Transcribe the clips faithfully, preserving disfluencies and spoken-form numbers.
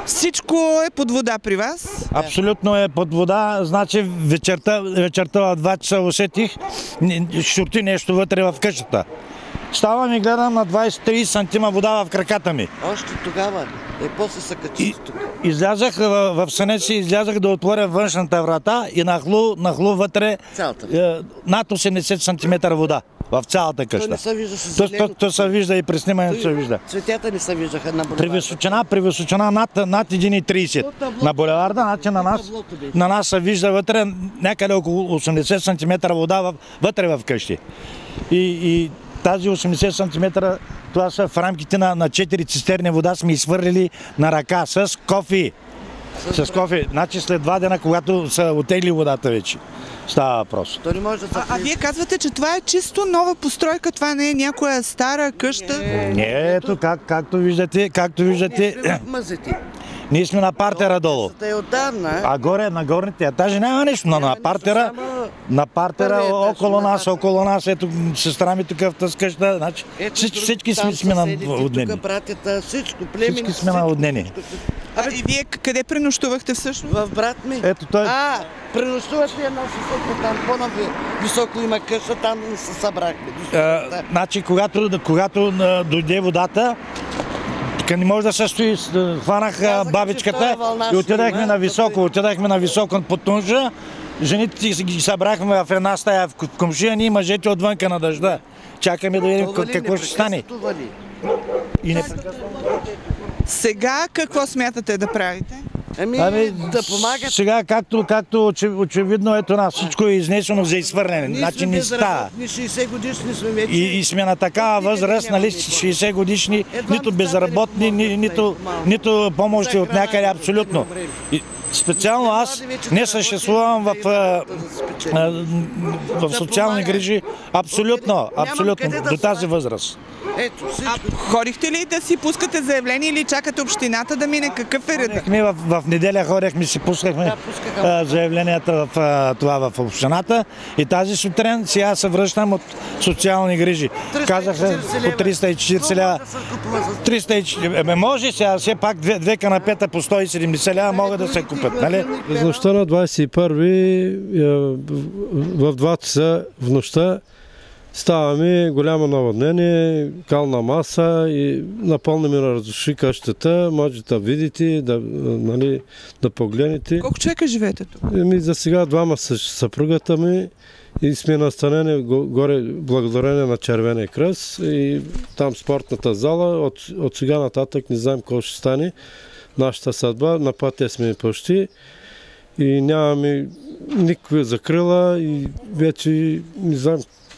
Всичко е под вода при вас? Абсолютно е под вода. Значи вечерта, вечерта в два часа усетих, шурти нещо вътре в къщата. Ставам и гледам на двайсет-трийсет сантима вода в краката ми. Още тогава. Е, после се качи тук. Излязах в, в сънец си, излязах да отворя външната врата и нахлу, нахлу вътре е, над осемдесет сантиметра вода в цялата къща. То не се вижда с то, то, то се вижда и при снимането се вижда. Цветята не се виждаха на При височина, при височина над, над един и трийсет. На булеварда, значи на нас, на нас се вижда вътре някъде около осемдесет сантиметра вода вътре в къщи. И, и тази осемдесет сантиметра, това са в рамките на, на четири цистерни вода сме изхвърлили на ръка с кофи. С, с кофи. Значи след два дена, когато са отегли водата вече. Става въпрос. То не може да а, а вие казвате, че това е чисто нова постройка, това не е някоя стара къща? Не, не ето, как, както виждате, както виждате. Ние сме на партера долу. А горе, на горните етажи няма нищо, но на партера, на партера около нас, около нас, ето сестра ми тук в тази къща, значи всички сме наводнени. Всички сме наводнени. А и вие къде пренощувахте всъщност? В брат ми. Ето той. А, пренощуват ли една съседка там, по-нависоко има къща, там се събрахме. Значи, когато дойде водата, тук не може да се стои, хванах бабичката и отидахме на високо, отидахме на високо под тунжа. Жените ги събрахме в една стая в комшия, ние мъжете отвънка на дъжда. Чакаме да видим какво ще стане. И не... Сега какво смятате да правите? Ами, ами да помагат. Сега, както, както очевидно, ето нас всичко е изнесено за изхвърляне. Значи не става. шейсет годишни сме вече. И, и сме на такава възраст, нали, шейсет годишни, нито безработни, ни, нито, нито помощи от някъде, абсолютно. И, специално аз не съществувам в, в социални грижи, абсолютно, абсолютно, до тази възраст. Ето, а ходихте ли да си пускате заявление или чакате общината да мине? Какъв е редът? В, в неделя ходехме, си пускахме да, заявленията в, това в общината и тази сутрин сега се връщам от социални грижи. Казаха по триста и четирийсет лева. триста и четирийсет лева. Може сега, все пак две, две канапета по сто и седемдесет лева могат да се купят, нали? През нощта на двайсет и първи в два часа в нощта ставаме голямо наводнение, кална маса и напълно ми разруши къщата. Може да видите, да, нали, да погледнете. Колко човека живеете тук? Еми, за сега двама са съпругата ми и сме настанени горе благодарение на Червения кръст и там спортната зала. От, от сега нататък не знаем какво ще стане. Нашата съдба, на пътя сме почти и нямаме никаква закрила и вече не знам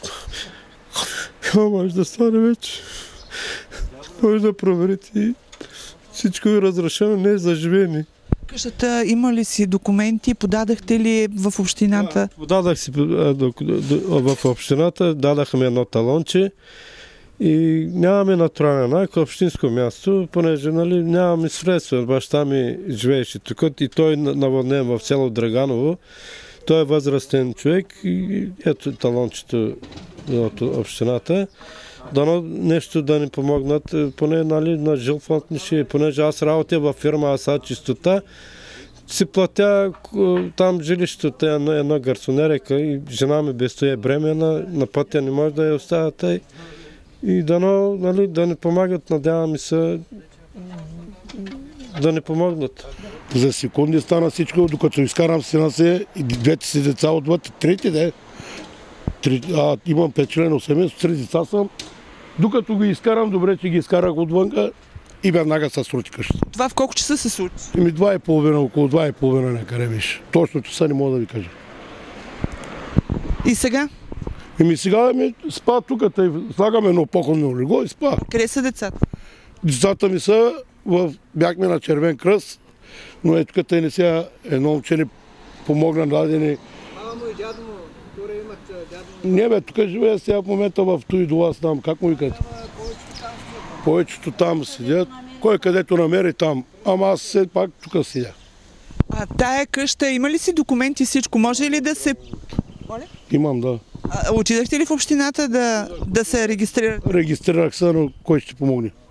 какво може да стане вече. Може да проверите. Всичко е разрешено, не е заживени. Къщата има ли си документи? Подадахте ли в общината? Да, подадах си в общината, дадахме едно талонче и нямаме натурален знак, общинско място, понеже, нали, нямаме средства. Баща ми живееше тук и той наводнен в село Драганово. Той е възрастен човек и ето талончето от общината. Дано нещо да ни помогнат, поне, нали, на жил фонд ни ще, понеже аз работя във фирма АСА Чистота, си платя там жилището, една, една гарсонерека и жена ми без стоя бремена, на пътя не може да я оставят. И дано, нали, да ни помагат, надяваме се да ни помогнат. За секунди стана всичко, докато изкарам сина си и двете си деца отвъд, трети де. А, имам петчлено семейство, три деца съм. Докато ги изкарам, добре, че ги изкарах отвънка и веднага се срути къщата. Това в колко часа се случи? Ими два и половина, около два и половина някъде беше. Точно часа не мога да ви кажа. И сега? Ими сега ми спа тук, слагаме едно походно легло и спа. Къде са децата? Децата ми са, в, бяхме на Червен кръст, но е тук те не сега едно момче ни помогна, даде ни. Мама му и дядо му, тук имат дядо му. Не бе, тук живея сега в момента в той до вас там, как му викат? Повечето там седят, кой където намери там, ама аз все пак тук седя. А тая къща, има ли си документи всичко? Може ли да се... Имам, да. А, отидахте ли в общината да, да се регистрирате? Регистрирах се, но кой ще помогне?